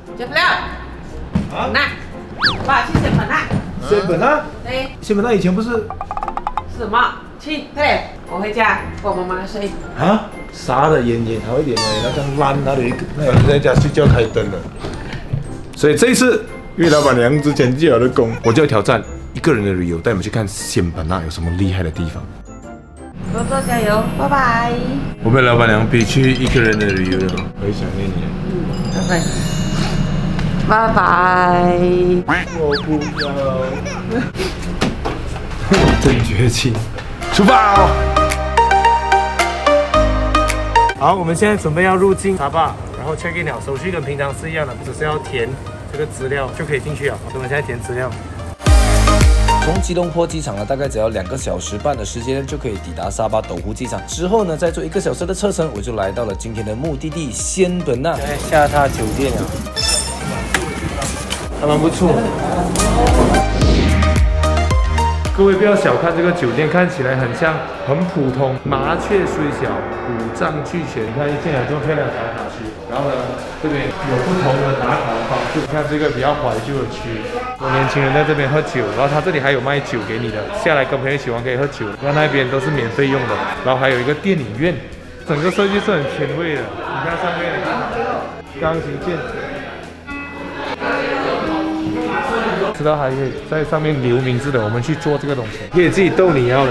接不了。啊？那，爸去仙本那。 仙本那？ 对。 仙本那以前不是？ 是什么？去，快点，我回家，我妈妈睡。 啊？杀的炎炎好一点的，那张烂，那里那有人在家睡觉开灯了。所以这一次，因为老板娘之前记好的功，我就要挑战一个人的旅游，带你们去看仙本那有什么厉害的地方。 多多加油，拜拜。 我被老板娘逼去一个人的旅游了，我也想念你。 拜拜。拜拜。 我不要。真绝情，出发哦！好，我们现在准备要入境沙巴，然后 check in 了，手续跟平常是一样的，只是要填这个资料就可以进去了。我们现在填资料。 从吉隆坡机场呢，大概只要2个小时半的时间就可以抵达沙巴斗湖机场。之后呢，再坐1个小时的车程，我就来到了今天的目的地仙本那。 现在下榻酒店了，还蛮不错。各位不要小看这个酒店，看起来很像很普通，麻雀虽小，五脏俱全。你看一进来这么漂亮的打卡区，然后呢，这边有不同的打卡的方式。你看这个比较怀旧的区，有年轻人在这边喝酒，然后他这里还有卖酒给你的，下来跟朋友一起玩可以喝酒。然后那边都是免费用的，然后还有一个电影院，整个设计是很前卫的。你看上面钢琴键。知道还可以在上面留名字的，我们去做这个东西，可以自己逗你要的。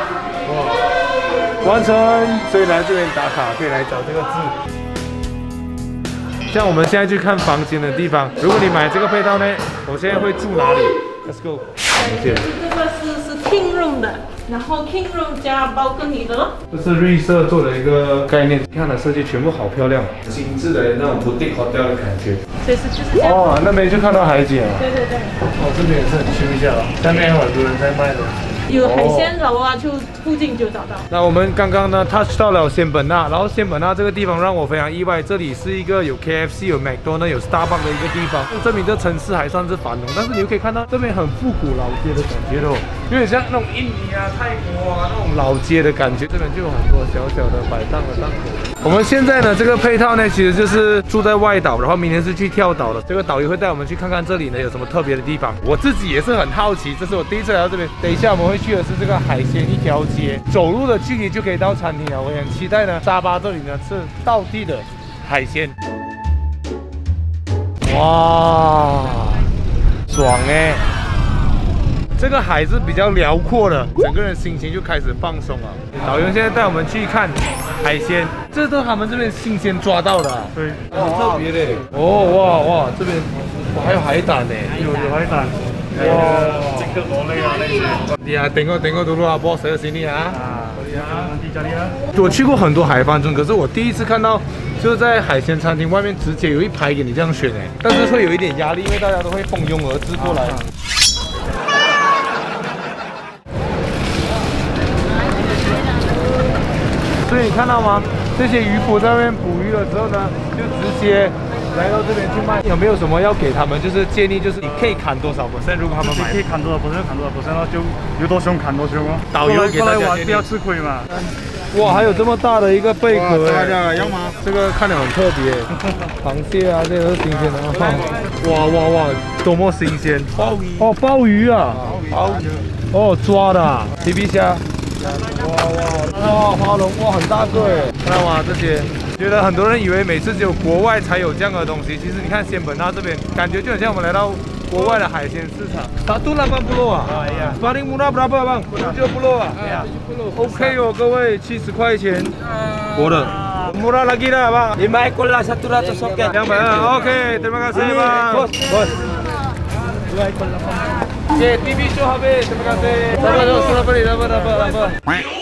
哇，完成！所以来这边打卡可以来找这个字。像我们现在去看房间的地方，如果你买这个配套呢，我现在会住哪里 ？Let's go。 这个是 King Room 的，然后 King Room 加balcony 的咯。 这是绿色做的一个概念，看它设计全部好漂亮，精致的那种boutique hotel的感觉。 所以就是这样。 哦，那边就看到海景了。 对对对。 哦，这边也是很休一下了，下面有很多人在卖东西。 有海鲜楼啊，就附近就找到。 那我们刚刚呢 touch 到了仙本那，然后仙本那这个地方让我非常意外，这里是一个有 KFC、有 McDonald、有 Starbucks 的一个地方，证明这城市还算是繁荣。但是你又可以看到这边很复古老街的感觉哦，有点像那种印尼啊、泰国啊那种老街的感觉。这边就有很多小小的摆档的档口。我们现在呢这个配套呢，其实就是住在外岛，然后明天是去跳岛的。这个导游会带我们去看看这里呢有什么特别的地方。我自己也是很好奇，这是我第一次来到这边。等一下我们会去的是这个海鲜一条街，走路的距离就可以到餐厅了。我很期待呢，沙巴这里呢是道地的海鲜。哇，爽哎！这个海是比较辽阔的，整个人心情就开始放松了。导游现在带我们去看海鲜，这都他们这边新鲜抓到的、啊，对，很特别的。哦哇哇，这边哇还有海胆呢，有海胆。哇，整个螺类啊那些。你啊，tengok dulu ah bos saya sini啊。我去过很多海帆村，可是我第一次看到，就是在海鲜餐厅外面直接有一排给你这样选哎，但是会有一点压力，因为大家都会蜂拥而至过来。所以你看到吗？这些渔夫在那边捕鱼了之后呢，就直接来到这边去卖。有没有什么要给他们？就是建议，就是你可以砍多少%？如果他们买， 可以砍多少%，砍多少%，然后就有多凶砍多凶哦。 导游给大家建议， 不要吃亏嘛。 哇，还有这么大的一个贝壳哎！ 要吗？ 这个看着很特别，螃蟹啊，这个是新鲜的啊！哇哇哇，多么新鲜！鲍鱼哦，鲍鱼啊，鲍鱼哦，抓的啊，皮皮虾。哇，花龙哇，很大个哎，看到吗？这些，觉得很多人以为每次只有国外才有这样的东西，其实你看仙本那这边，感觉就很像我们来到国外的海鲜市场。180 啊？paling murah berapa bang? 70啊？OK 哦，各位，70块钱，我的。murah lagi dah bang. 5 ekor lah 100 soket. 200. OK, terima kasih bang. Bos. 2 ekor 8. Oke, TV show habis. Terima kasih. Sabar.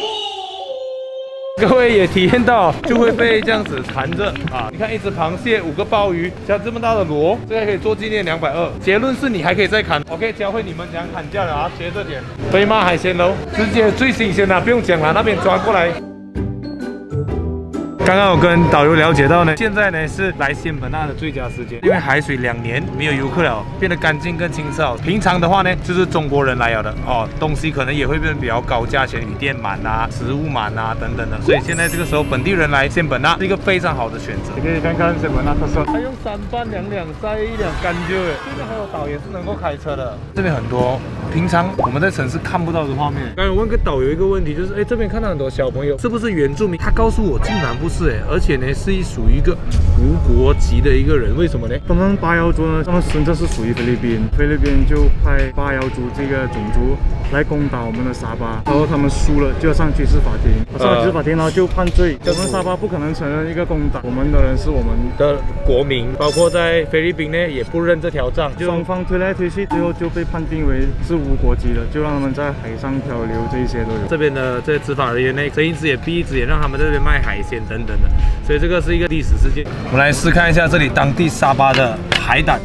各位也体验到，就会被这样子缠着啊！你看，一只螃蟹，5个鲍鱼，加这么大的螺，这个可以做纪念220。结论是你还可以再砍。OK， 教会你们怎样砍价的啊，学这点。飞马海鲜楼，直接最新鲜的，不用讲了，那边抓过来。 刚刚我跟导游了解到呢，现在呢是来仙本那的最佳时间，因为海水2年没有游客了，变得干净更清澈。平常的话呢，就是中国人来了的哦，东西可能也会变得比较高价钱，旅店满啊、食物满啊等等的，所以现在这个时候本地人来仙本那是一个非常好的选择。你可以看看仙本那特色，他用3班2两塞1两干就哎，这边还有岛也是能够开车的，这边很多平常我们在城市看不到的画面。刚才我问个导游一个问题，就是这边看到很多小朋友，是不是原住民？他告诉我竟然不是哎，而且呢是属于一个无国籍的一个人，为什么呢？ 他们巴瑶族呢，他们真正是属于菲律宾，菲律宾就派巴瑶族这个种族来攻打我们的沙巴，然后他们输了就要上军事法庭，上军事法庭然后就判罪，我们沙巴不可能承认一个攻打我们的人是我们的国民，包括在菲律宾呢也不认这条账， 双方推来推去，最后就被判定为是无国籍的，就让他们在海上漂流，这一些都有。 这边的这些执法人员呢，睁一只眼闭一只眼，让他们在这边卖海鲜等等的，所以这个是一个历史事件。我们来试看一下这里当地沙巴的海胆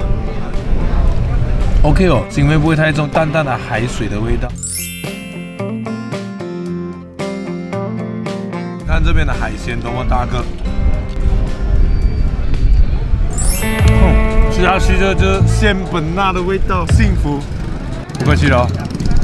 ，OK 哦，腥味不会太重，淡淡的海水的味道。看这边的海鲜多么大个，吃下去就是仙本那的味道，幸福。不客气了哦。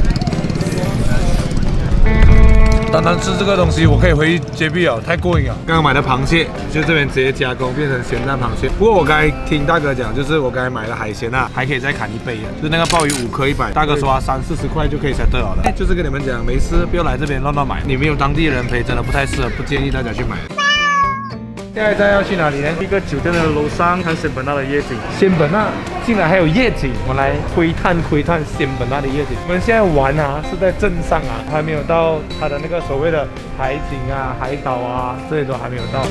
单单吃这个东西，我可以回JB了，太过瘾了。刚刚买的螃蟹，就这边直接加工变成咸蛋螃蟹。不过我刚才听大哥讲，就是我刚才买的海鲜啊，还可以再砍1倍啊，就是那个鲍鱼5颗100，大哥说30-40块就可以settle好了。就是跟你们讲，没事不要来这边乱买，你没有当地人陪，真的不太适合，不建议大家去买。现在要去哪里呢？ 一个酒店的楼上看仙本那的夜景。 仙本那竟然还有夜景，我们来窥探仙本那的夜景。我们现在玩啊是在镇上啊，还没有到它的那个所谓的海景啊、海岛啊，这些都还没有到。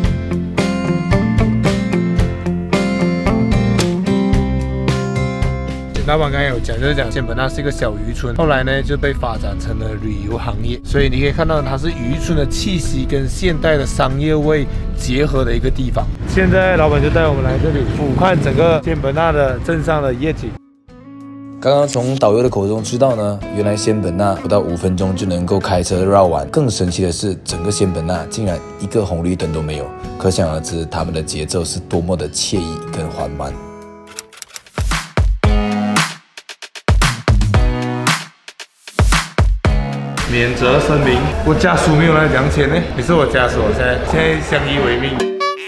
老板刚才有讲，就是讲仙本那是一个小渔村，后来呢就被发展成了旅游行业，所以你可以看到它是渔村的气息跟现代的商业味结合的一个地方。现在老板就带我们来这里俯瞰整个仙本那的镇上的夜景。 刚刚从导游的口中知道呢，原来仙本那不到5分钟就能够开车绕完。更神奇的是，整个仙本那竟然一个红绿灯都没有，可想而知他们的节奏是多么的惬意跟缓慢。 免责声明：我家属没有来量钱呢，你是我家属，现在相依为命。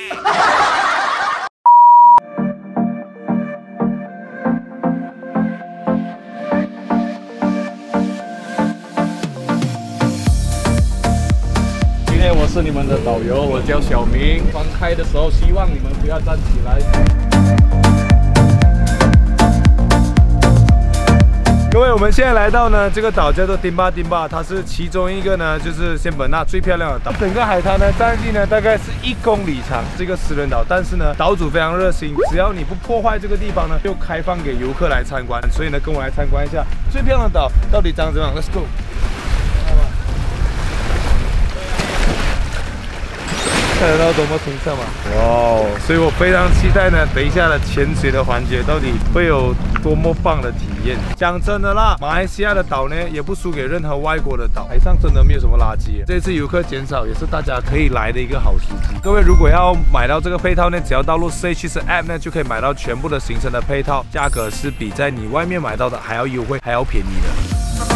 今天我是你们的导游，我叫小明。翻开的时候，希望你们不要站起来。 各位，我们现在来到呢这个岛叫做丁巴，它是其中一个呢，就是仙本那最漂亮的岛。整个海滩呢占地呢大概是1公里长，是一个私人岛，但是呢岛主非常热心，只要你不破坏这个地方呢，就开放给游客来参观。所以呢，跟我来参观一下最漂亮的岛到底长怎么样 ？Let's go。看得到多么清澈吗？哇哦！所以我非常期待呢，等一下的潜水的环节到底会有多么棒的体验。讲真的啦，马来西亚的岛呢也不输给任何外国的岛，海上真的没有什么垃圾。这次游客减少也是大家可以来的一个好时机。各位如果要买到这个配套呢，只要登录 Staycheese App 呢，就可以买到全部的行程的配套，价格是比在你外面买到的还要优惠，还要便宜的。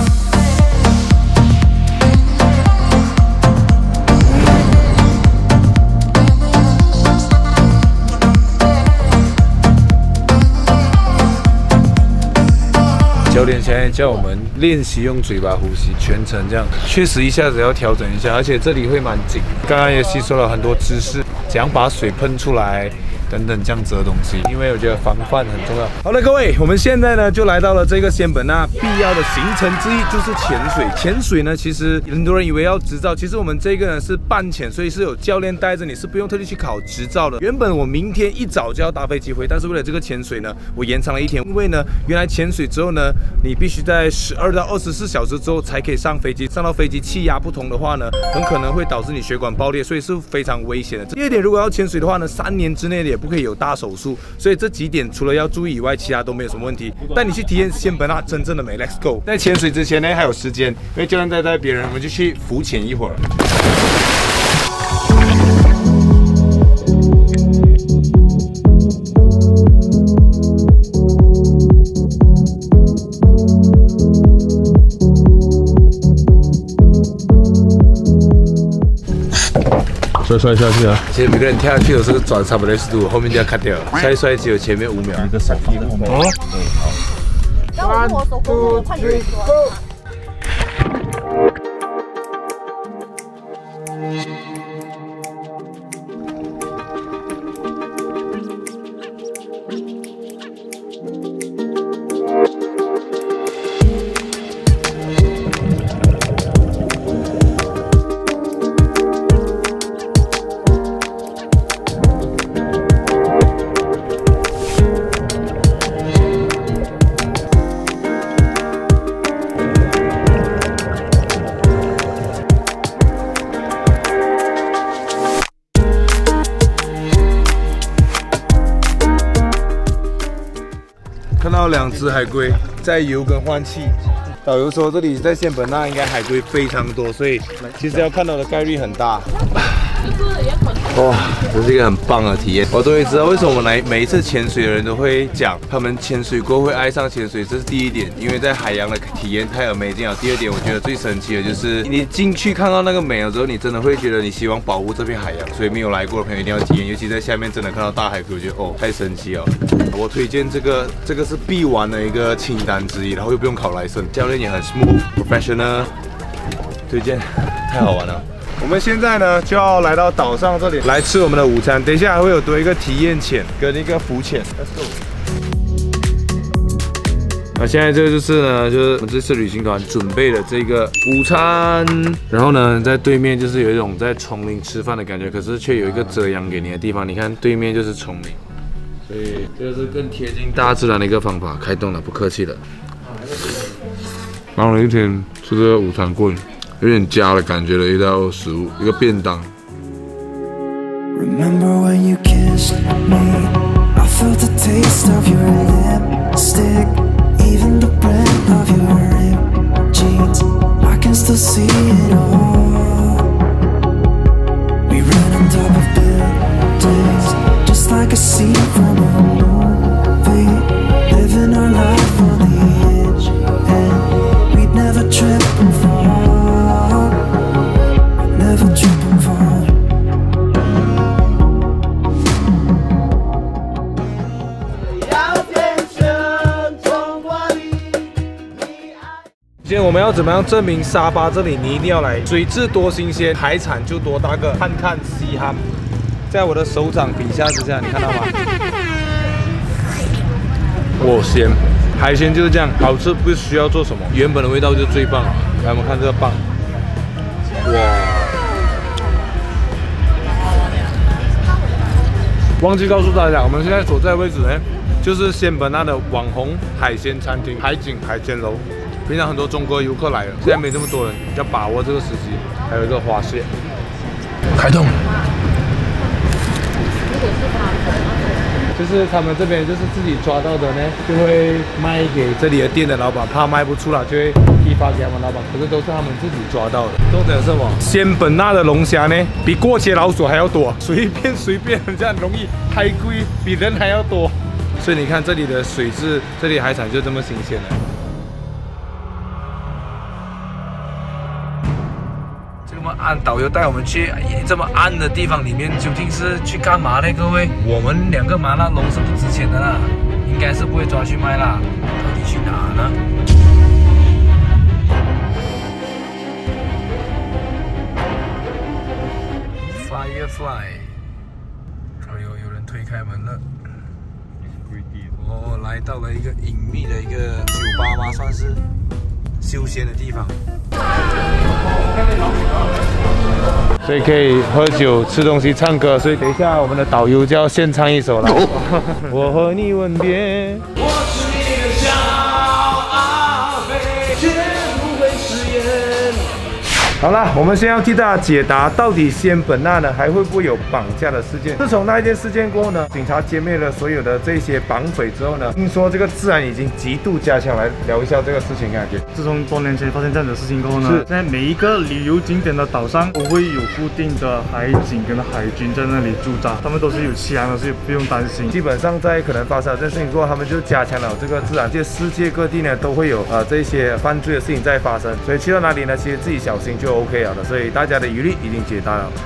教练现在叫我们练习用嘴巴呼吸，全程这样，确实一下子要调整一下，而且这里会蛮紧。刚刚也吸收了很多知识，怎样把水喷出来，等等这样子的东西，因为我觉得防范很重要。好了，各位，我们现在呢就来到了这个仙本那必要的行程之一，就是潜水。潜水呢，其实很多人以为要执照，其实我们这个呢是半潜，所以是有教练带着你，是不用特地去考执照的。原本我明天一早就要搭飞机回，但是为了这个潜水呢，我延长了1天，因为呢，原来潜水之后呢，你必须在12到24小时之后才可以上飞机，上到飞机气压不同的话呢，很可能会导致你血管爆裂，所以是非常危险的。第二点，如果要潜水的话呢，3年之内也不可以有大手术，所以这几点除了要注意以外，其他都没有什么问题。带你去体验仙本那真正的美 ，Let's go！ 在潜水之前呢，还有时间，因为教练在带别人，我们就去浮潜一会儿。 摔下去啊！ 其实每个人跳下去都是转360度，后面就要cut掉了。下一摔只有前面5秒。一个手臂后面。哦。 然后我手工我快点说。 看到2只海龟在游跟换气。导游说这里在仙本那应该海龟非常多，所以其实要看到的概率很大。哇，这是一个很棒的体验。我终于知道为什么我们每一次潜水的人都会讲，他们潜水过会爱上潜水，这是第一点，因为在海洋的体验太amazing了。第二点，我觉得最神奇的就是你进去看到那个美了之后，你真的会觉得你希望保护这片海洋，所以没有来过的朋友一定要体验，尤其在下面真的看到大海龟，我觉得哦太神奇了。我推荐这个是必玩的一个清单之一，然后又不用考莱森，教练也很 smooth professional， 推荐，太好玩了。我们现在呢就要来到岛上这里来吃我们的午餐，等一下还会有多一个体验潜跟一个浮潜。Let's go。那现在这个就是呢，就是我们这次旅行团准备的这个午餐，然后呢在对面就是有一种在丛林吃饭的感觉，可是却有一个遮阳给你的地方，你看对面就是丛林，所以这个是更贴近大自然的一个方法。开动了，不客气了。忙了一天，吃这个午餐过瘾。有点家的感觉的一道食物，一个便当。Remember when you kissed me? I felt the taste of your lipstick, even the brand of your ripped jeans. I can still see it all. We ran on top of buildings, just like a scene from a movie, living our life on the edge, and we'd never trip and fall.Never trip and fall. 今天我们要怎么样证明沙巴这里你一定要来？水质多新鲜，海产就多大个。看看西汉，在我的手掌比下之下，你看到吗？我鲜，海鲜就是这样，好吃不需要做什么，原本的味道就最棒了。来，我们看这个棒。哇！忘记告诉大家，我们现在所在的位置呢，就是仙本那的网红海鲜餐厅海景海鲜楼。平常很多中国游客来了，现在没这么多人，要把握这个时机。还有一个花蟹，开动。就是他们这边就是自己抓到的呢，就会卖给这里的店的老板，怕卖不出了，就会批发给他们老板。可是都是他们自己抓到的。重点是什么？仙本那的龙虾呢，比过街老鼠还要多，随便这样容易海龟比人还要多。所以你看这里的水质，这里海产就这么新鲜了。按导游带我们去这么暗的地方里面，究竟是去干嘛呢？各位，我们2个麻辣龙是不值钱的啦，应该是不会抓去卖啦。到底去哪呢？Firefly， 哎呦，有人推开门了。哦，来到了一个隐秘的一个酒吧吗？算是休闲的地方。所以可以喝酒、吃东西、唱歌。所以等一下我们的导游就要献唱一首了。我和你吻别，我是你的骄傲，绝不会食言。好了，我们先要替大家解答，到底仙本那呢还会不会有绑架的事件？自从那一件事件过后呢，警察歼灭了所有的这些绑匪之后呢，听说这个治安已经极度加强。来聊一下这个事情感觉。 自从多年前发生这样的事情过后呢，现在每一个旅游景点的岛上都会有固定的海警跟海军在那里驻扎，他们都是有枪的，所以不用担心。 基本上在可能发生了这件事情过后，他们就加强了这个治安，这世界各地呢都会有这些犯罪的事情在发生，所以去到哪里呢，其实自己小心就 OK 了的，所以大家的疑虑已经解答了。